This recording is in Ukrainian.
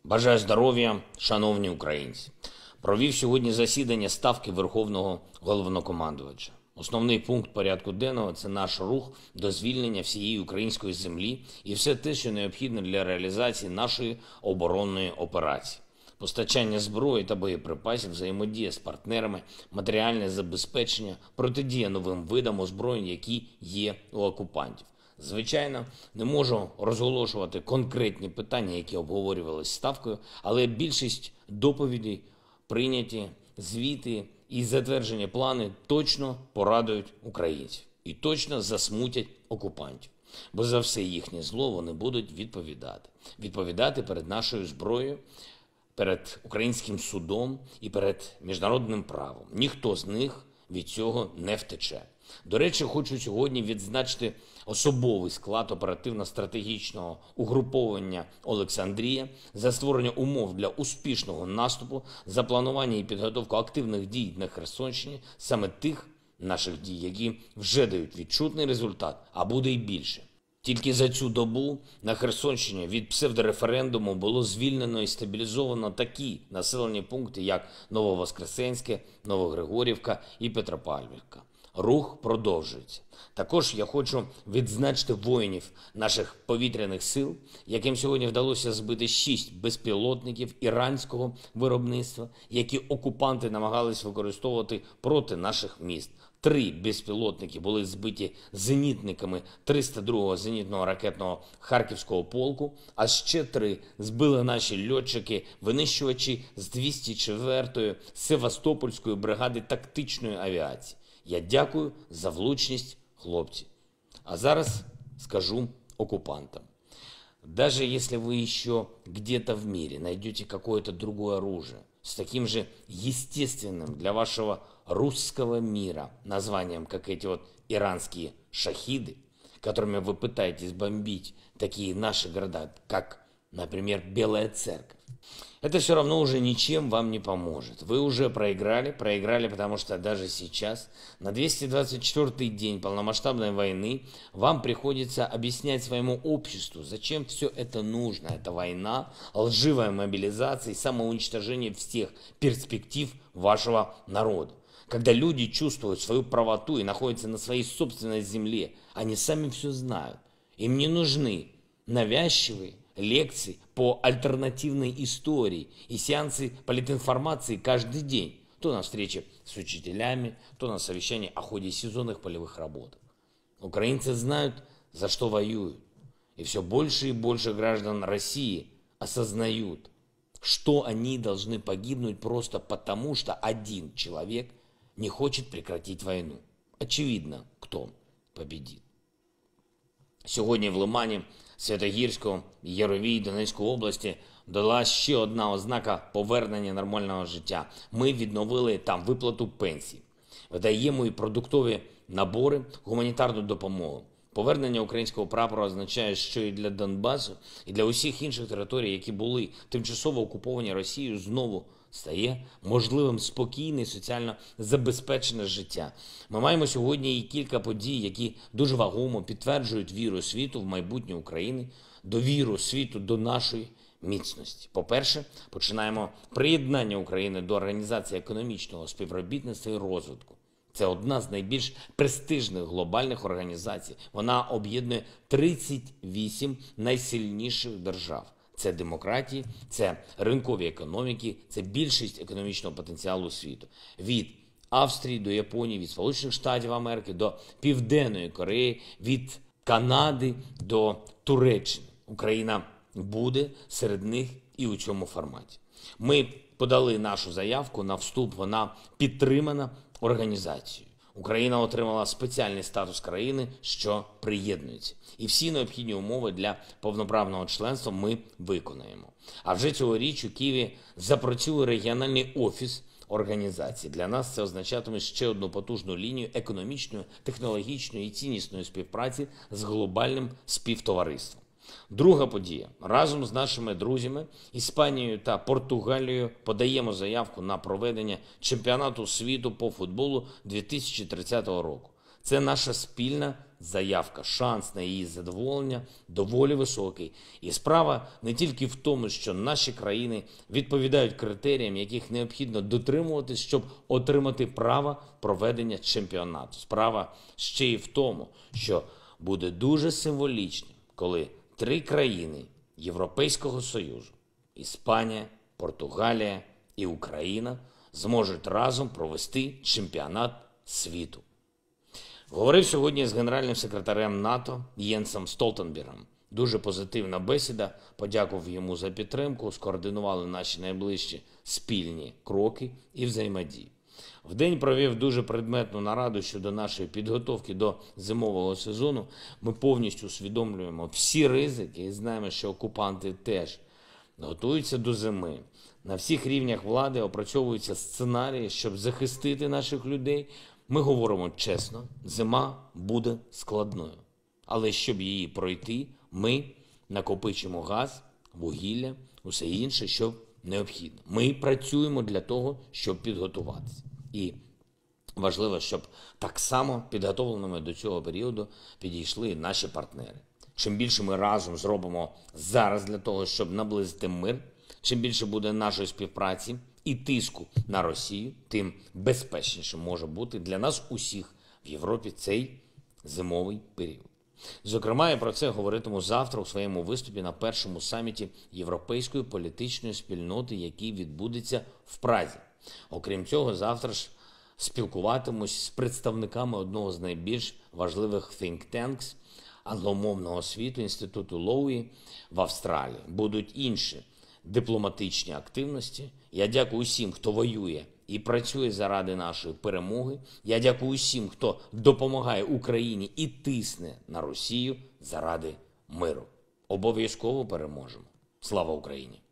Бажаю здоров'я, шановні українці. Провів сьогодні засідання Ставки Верховного Головнокомандувача. Основний пункт порядку денного – це наш рух до звільнення всієї української землі і все те, що необхідно для реалізації нашої оборонної операції. Постачання зброї та боєприпасів, взаємодія з партнерами, матеріальне забезпечення, протидія новим видам озброєнь, які є у окупантів. Звичайно, не можу розголошувати конкретні питання, які обговорювалися Ставкою, але більшість доповідей прийняті, звіти і затверджені плани точно порадують українців і точно засмутять окупантів. Бо за все їхнє зло вони будуть відповідати. Відповідати перед нашою зброєю, перед українським судом і перед міжнародним правом. Ніхто з них від цього не втече. До речі, хочу сьогодні відзначити особовий склад оперативно-стратегічного угруповання «Олександрія» за створення умов для успішного наступу, за планування і підготовку активних дій на Херсонщині, саме тих наших дій, які вже дають відчутний результат, а буде й більше. Тільки за цю добу на Херсонщині від псевдореферендуму було звільнено і стабілізовано такі населені пункти, як Нововоскресенське, Новогригорівка і Петропавлівка. Рух продовжується. Також я хочу відзначити воїнів наших повітряних сил, яким сьогодні вдалося збити 6 безпілотників іранського виробництва, які окупанти намагались використовувати проти наших міст. 3 безпілотники були збиті зенітниками 302-го зенітного ракетного Харківського полку, а ще 3 збили наші льотчики-винищувачі з 204-ї Севастопольської бригади тактичної авіації. Я дякую за влучність хлопців. А зараз скажу оккупантам. Даже если вы еще где-то в мире найдете какое-то другое оружие с таким же естественным для вашего русского мира названием, как эти вот иранские шахиды, которыми вы пытаетесь бомбить такие наши города, как, например, Белая Церковь, это все равно уже ничем вам не поможет. Вы уже проиграли, потому что даже сейчас, на 224-й день полномасштабной войны, вам приходится объяснять своему обществу, зачем все это нужно. Это война, лживая мобилизация и самоуничтожение всех перспектив вашего народа. Когда люди чувствуют свою правоту и находятся на своей собственной земле, они сами все знают. Им не нужны навязчивые лекции по альтернативной истории и сеансы политинформации каждый день. То на встрече с учителями, то на совещании о ходе сезонных полевых работ. Украинцы знают, за что воюют. И все больше и больше граждан России осознают, что они должны погибнуть просто потому, что один человек не хочет прекратить войну. Очевидно, кто победит. Сьогодні в Лимані, Святогірську, Яровій, Донецької області дала ще одна ознака повернення нормального життя. Ми відновили там виплату пенсій. Видаємо і продуктові набори, гуманітарну допомогу. Повернення українського прапора означає, що і для Донбасу, і для усіх інших територій, які були тимчасово окуповані Росією, знову стає можливим спокійне і соціально забезпечене життя. Ми маємо сьогодні і кілька подій, які дуже вагомо підтверджують віру світу в майбутнє України, довіру світу до нашої міцності. По-перше, починаємо приєднання України до Організації економічного співробітництва і розвитку. Це одна з найбільш престижних глобальних організацій. Вона об'єднує 38 найсильніших держав. Це демократії, це ринкові економіки, це більшість економічного потенціалу світу. Від Австрії до Японії, від Сполучених Штатів Америки до Південної Кореї, від Канади до Туреччини. Україна буде серед них і у цьому форматі. Ми подали нашу заявку на вступ, вона підтримана організацією. Україна отримала спеціальний статус країни, що приєднується. І всі необхідні умови для повноправного членства ми виконаємо. А вже цьогоріч у Києві запрацює регіональний офіс організації. Для нас це означатиме ще одну потужну лінію економічної, технологічної і ціннісної співпраці з глобальним співтовариством. Друга подія. Разом з нашими друзями Іспанією та Португалією подаємо заявку на проведення чемпіонату світу по футболу 2030 року. Це наша спільна заявка, шанс на її задоволення доволі високий. І справа не тільки в тому, що наші країни відповідають критеріям, яких необхідно дотримуватись, щоб отримати право проведення чемпіонату. Справа ще й в тому, що буде дуже символічно, коли 3 країни Європейського Союзу – Іспанія, Португалія і Україна – зможуть разом провести чемпіонат світу. Говорив сьогодні з генеральним секретарем НАТО Єнсом Столтенбергом. Дуже позитивна бесіда, подякував йому за підтримку, скоординували наші найближчі спільні кроки і взаємодії. Вдень провів дуже предметну нараду щодо нашої підготовки до зимового сезону. Ми повністю усвідомлюємо всі ризики і знаємо, що окупанти теж готуються до зими. На всіх рівнях влади опрацьовуються сценарії, щоб захистити наших людей. Ми говоримо чесно, зима буде складною. Але щоб її пройти, ми накопичимо газ, вугілля, усе інше, що необхідно. Ми працюємо для того, щоб підготуватися. І важливо, щоб так само підготовленими до цього періоду підійшли наші партнери. Чим більше ми разом зробимо зараз для того, щоб наблизити мир, чим більше буде нашої співпраці і тиску на Росію, тим безпечніше може бути для нас усіх в Європі цей зимовий період. Зокрема, я про це говоритиму завтра у своєму виступі на першому саміті Європейської політичної спільноти, який відбудеться в Празі. Окрім цього, завтра ж спілкуватимусь з представниками одного з найбільш важливих think tanks англомовного світу, інституту Лоуї в Австралії. Будуть інші дипломатичні активності. Я дякую усім, хто воює і працює заради нашої перемоги. Я дякую усім, хто допомагає Україні і тисне на Росію заради миру. Обов'язково переможемо. Слава Україні!